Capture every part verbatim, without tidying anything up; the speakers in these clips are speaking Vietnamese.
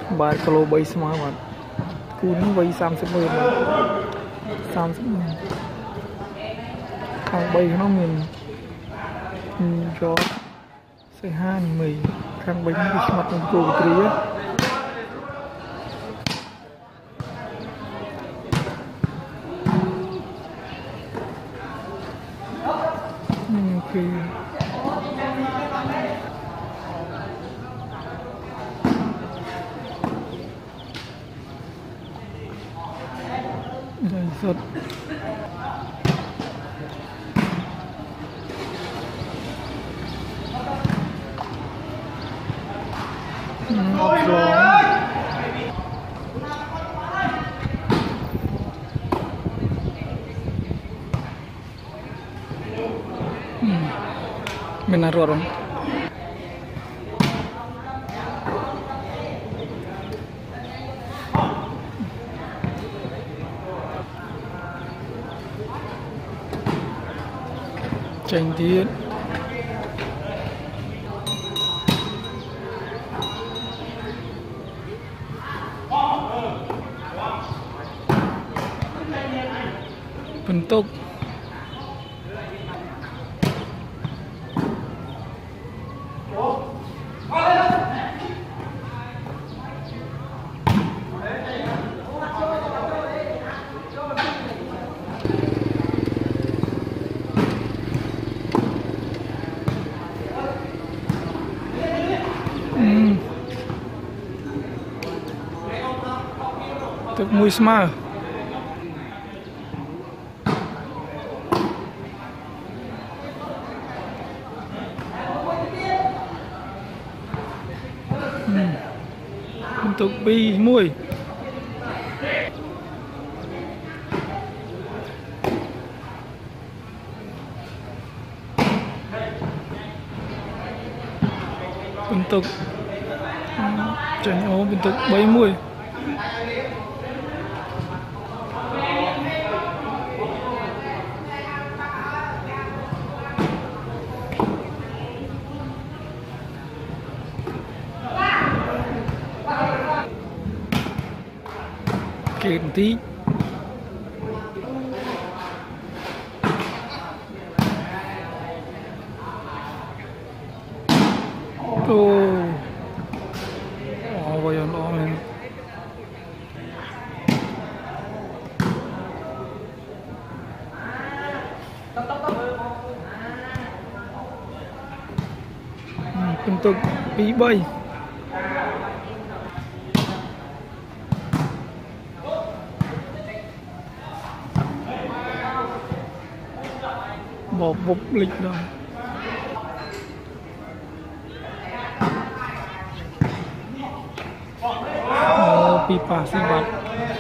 baคីឡូបីស្មើបាទគូនេះវ័យសាមសិបម៉ឺនបាទសាមសិបម៉ឺនខាងបីក្នុងមានយកសេហានមីខាងបីនេះវាឆ្មាត់នឹងគោវិទ្យាអូខេสุดออกลงเป็นอะไรร้อนtranh thiết bentukទឹកមួយស្មើបន្ទុកពីរមួយបន្ទុកចាញ់អូបន្ទុកបីមួយគេបន្តិចអូអូវ៉ៃអនអមែនបន្ទុកពីរបីបបបុបលិចដល់អូពីប៉ាស៊ីបាត់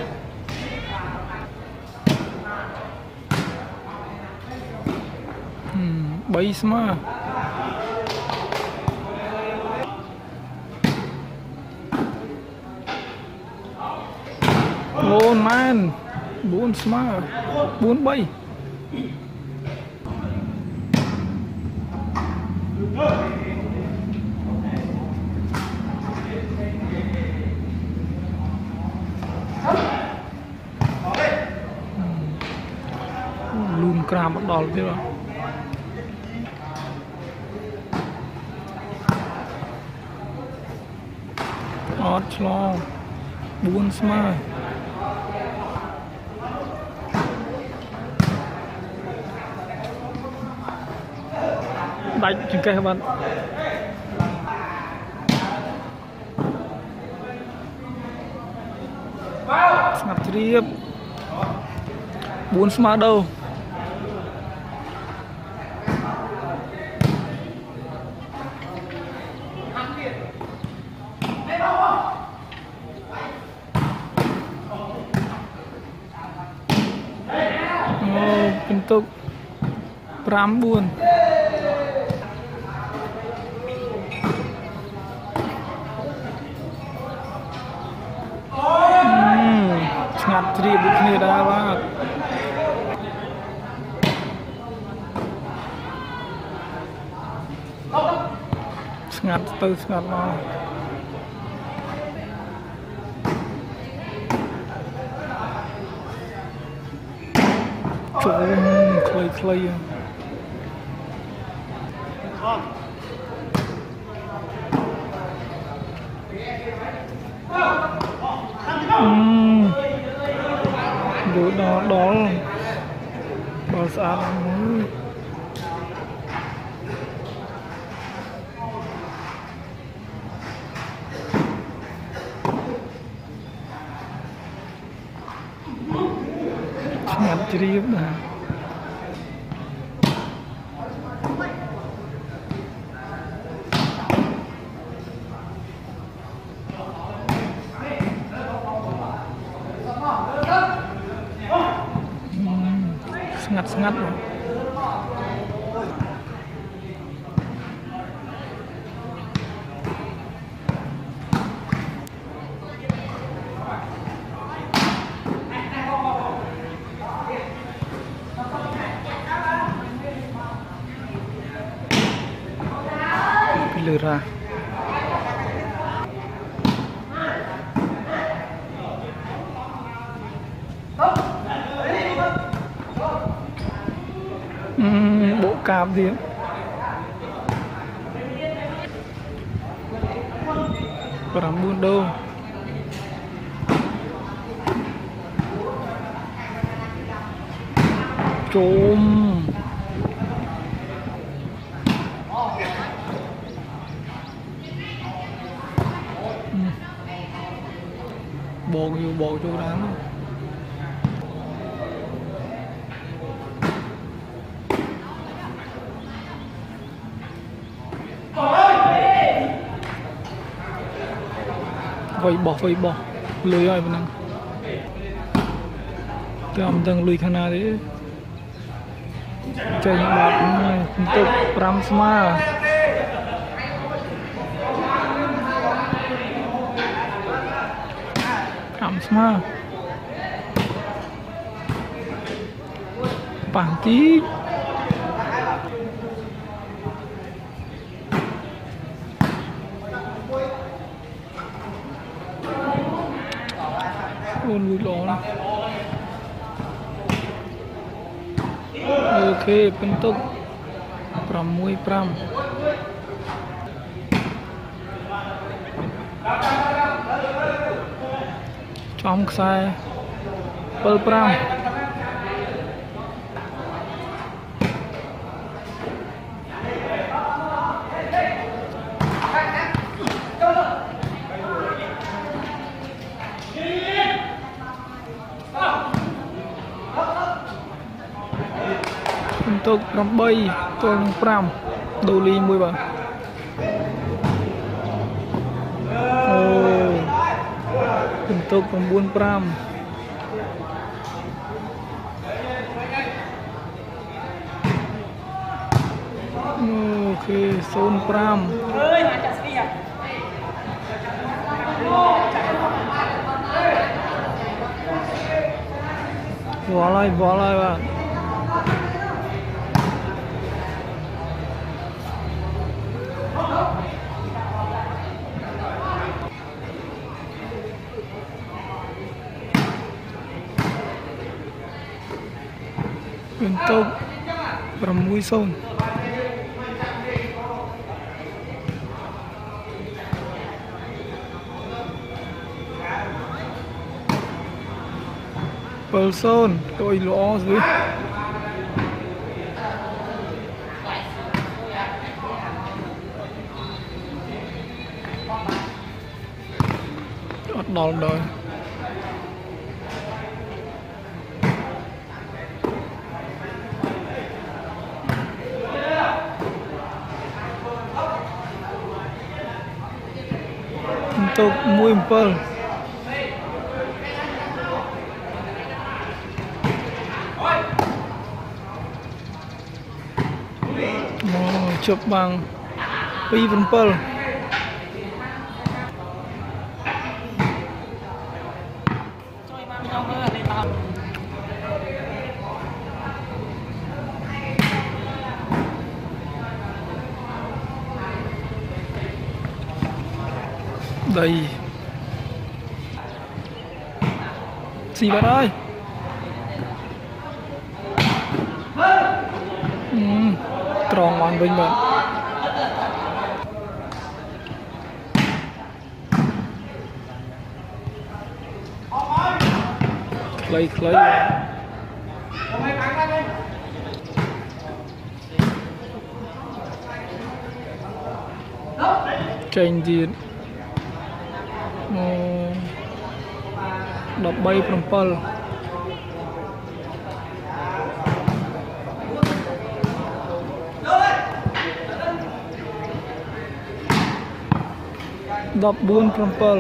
បីស្មើអូនម៉ែនបួនស្មើបួនបីលូនក្រាមមកដល់ទៀតអត់ឆ្លងបួនស្មើដាច់ចង្កេះបាត់ស្ងាត់ជ្រាបបួនស្មើđâu bentuk Prambon hmm, sangat ribut nih rawat sangat tuh sangat mau lưới clay uhm. Đồ đó đó bao xa ngắm chiri đó ngắt ngắt rồi cái lừa ra uhm, bộ cạp gì làm buôn đâu trôm bộ nhiều bộ chỗ đáng vây bỏ vây bỏ lưới rồi bên này cái ông đang lùi khana đấy chơi những bạn untuk Pram Sma Pram Sma bản tí ôn lùi ló này. Oke, bentuk pramui pram. Trong xe pel pram. Untuk rambai tolong pram doli mui bang. Oh, untuk pembun pram. Oke, sound pram. Bolai bolai bang. Untuk peremui sound pel sound tôi lõ dưới đòn đời untuk mui empel oh, chụp bằng pi empel đây gì bạn ơi tròn hoàn vinh bạn lấy lấy tranh diện đập bay perempal đập buôn perempal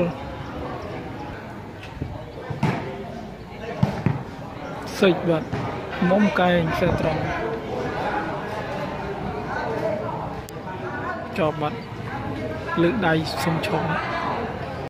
sạch bạn mong cay sẽ tròn cho bạn lưỡi đay xung tròn